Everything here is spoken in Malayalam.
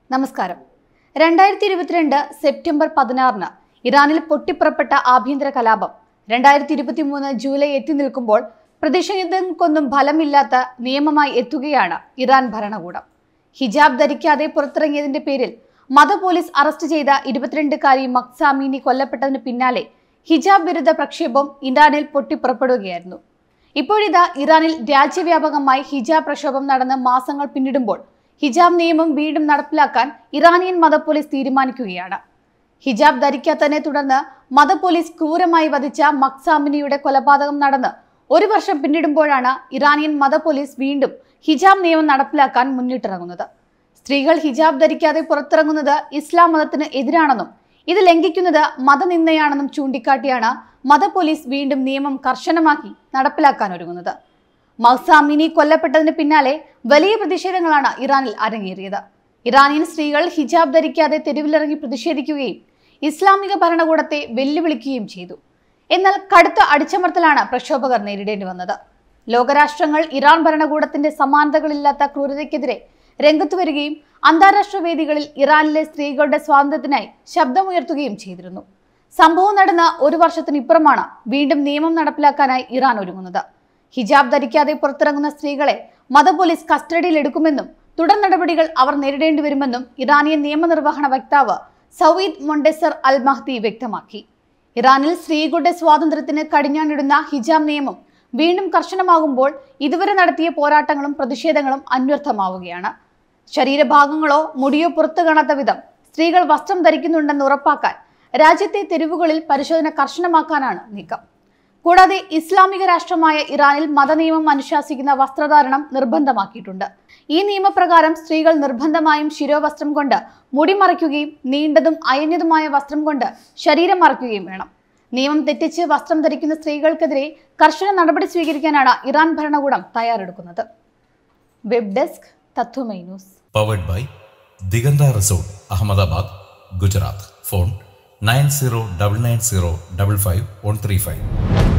നമസ്കാരം. 2022 സെപ്റ്റംബർ 16 ഇറാനിൽ പൊട്ടിപ്പുറപ്പെട്ട ആഭ്യന്തര കലാപം 2023 ജൂലൈ എത്തി നിൽക്കുമ്പോൾ പ്രതിഷേധങ്ങൾക്കൊന്നും ഫലമില്ലാത്ത നിയമമായി എത്തുകയാണ് ഇറാൻ ഭരണകൂടം. ഹിജാബ് ധരിക്കാതെ പുറത്തിറങ്ങിയതിന്റെ പേരിൽ മത പോലീസ് അറസ്റ്റ് ചെയ്ത 22-കാരി മഹ്സ അമീനി കൊല്ലപ്പെട്ടതിന് പിന്നാലെ ഹിജാബ് വിരുദ്ധ പ്രക്ഷോഭം ഇറാനിൽ പൊട്ടിപ്പുറപ്പെടുകയായിരുന്നു. ഇപ്പോഴിതാ ഇറാനിൽ രാജ്യവ്യാപകമായി ഹിജാബ് പ്രക്ഷോഭം നടന്ന് മാസങ്ങൾ പിന്നിടുമ്പോൾ ഹിജാബ് നിയമം വീണ്ടും നടപ്പിലാക്കാൻ ഇറാനിയൻ മത പോലീസ് തീരുമാനിക്കുകയാണ്. ഹിജാബ് ധരിക്കാത്തതിനെ തുടർന്ന് മത പോലീസ് ക്രൂരമായി വധിച്ച മഹ്സ അമീനിയുടെ കൊലപാതകം നടന്ന് 1 വർഷം പിന്നിടുമ്പോഴാണ് ഇറാനിയൻ മത പോലീസ് വീണ്ടും ഹിജാബ് നിയമം നടപ്പിലാക്കാൻ മുന്നിട്ടിറങ്ങുന്നത്. സ്ത്രീകൾ ഹിജാബ് ധരിക്കാതെ പുറത്തിറങ്ങുന്നത് ഇസ്ലാം മതത്തിന് എതിരാണെന്നും ഇത് ലംഘിക്കുന്നത് മതനിന്ദയാണെന്നും ചൂണ്ടിക്കാട്ടിയാണ് മത പോലീസ് വീണ്ടും നിയമം കർശനമാക്കി നടപ്പിലാക്കാൻ ഒരുങ്ങുന്നത്. മഹ്സ അമീനി കൊല്ലപ്പെട്ടതിന് പിന്നാലെ വലിയ പ്രതിഷേധങ്ങളാണ് ഇറാനിൽ അരങ്ങേറിയത്. ഇറാനിയൻ സ്ത്രീകൾ ഹിജാബ് ധരിക്കാതെ തെരുവിലിറങ്ങി പ്രതിഷേധിക്കുകയും ഇസ്ലാമിക ഭരണകൂടത്തെ വെല്ലുവിളിക്കുകയും ചെയ്തു. എന്നാൽ കടുത്ത അടിച്ചമർത്തലാണ് പ്രക്ഷോഭകർ നേരിടേണ്ടി വന്നത്. ലോകരാഷ്ട്രങ്ങൾ ഇറാൻ ഭരണകൂടത്തിന്റെ സമാനതകളില്ലാത്ത ക്രൂരതയ്ക്കെതിരെ രംഗത്തു വരികയും അന്താരാഷ്ട്ര വേദികളിൽ ഇറാനിലെ സ്ത്രീകളുടെ സ്വാതന്ത്ര്യത്തിനായി ശബ്ദമുയർത്തുകയും ചെയ്തിരുന്നു. സംഭവം നടന്ന 1 വർഷത്തിനിപ്പുറമാണ് വീണ്ടും നിയമം നടപ്പിലാക്കാനായി ഇറാൻ ഒരുങ്ങുന്നത്. ഹിജാബ് ധരിക്കാതെ പുറത്തിറങ്ങുന്ന സ്ത്രീകളെ മത പോലീസ് കസ്റ്റഡിയിൽ എടുക്കുമെന്നും തുടർ നടപടികൾ അവർ നേരിടേണ്ടി വരുമെന്നും ഇറാനിയൻ നിയമനിർവഹണ വക്താവ് സൗയിദ് മൊണ്ടെസർ അൽ മഹ്ദി വ്യക്തമാക്കി. ഇറാനിൽ സ്ത്രീകളുടെ സ്വാതന്ത്ര്യത്തിന് കടിഞ്ഞാണിടുന്ന ഹിജാബ് നിയമം വീണ്ടും കർശനമാകുമ്പോൾ ഇതുവരെ നടത്തിയ പോരാട്ടങ്ങളും പ്രതിഷേധങ്ങളും അന്വർത്ഥമാവുകയാണ്. ശരീരഭാഗങ്ങളോ മുടിയോ പുറത്തു കാണാത്ത വിധം സ്ത്രീകൾ വസ്ത്രം ധരിക്കുന്നുണ്ടെന്ന് ഉറപ്പാക്കാൻ രാജ്യത്തെ തെരുവുകളിൽ പരിശോധന കർശനമാക്കാനാണ് നീക്കം. കൂടാതെ ഇസ്ലാമിക രാഷ്ട്രമായ ഇറാനിൽ മതനിയമം അനുശാസിക്കുന്ന വസ്ത്രധാരണം നിർബന്ധമാക്കിയിട്ടുണ്ട്. ഈ നിയമപ്രകാരം സ്ത്രീകൾ നിർബന്ധമായും ശിരോവസ്ത്രം കൊണ്ട് മുടി മറയ്ക്കുകയും നീണ്ടതും അയഞ്ഞതുമായ വസ്ത്രം കൊണ്ട് ശരീരം മറയ്ക്കുകയും വേണം. നിയമം തെറ്റിച്ച് വസ്ത്രം ധരിക്കുന്ന സ്ത്രീകൾക്കെതിരെ കർശന നടപടി സ്വീകരിക്കാനാണ് ഇറാൻ ഭരണകൂടം തയ്യാറെടുക്കുന്നത്. Web desk Tatwamayi news. Powered by Diganta resort, Ahmedabad, Gujarat. Phone 9099055135.